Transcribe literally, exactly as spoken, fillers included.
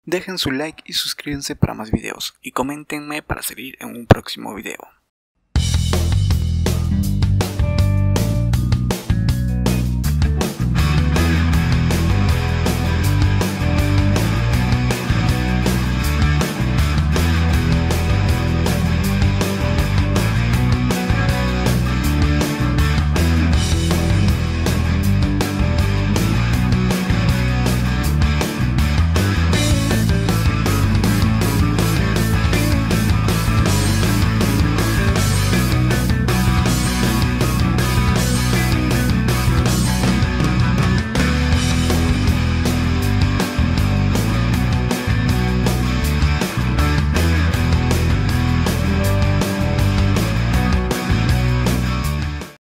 Dejen su like y suscríbanse para más videos y coméntenme para salir en un próximo video.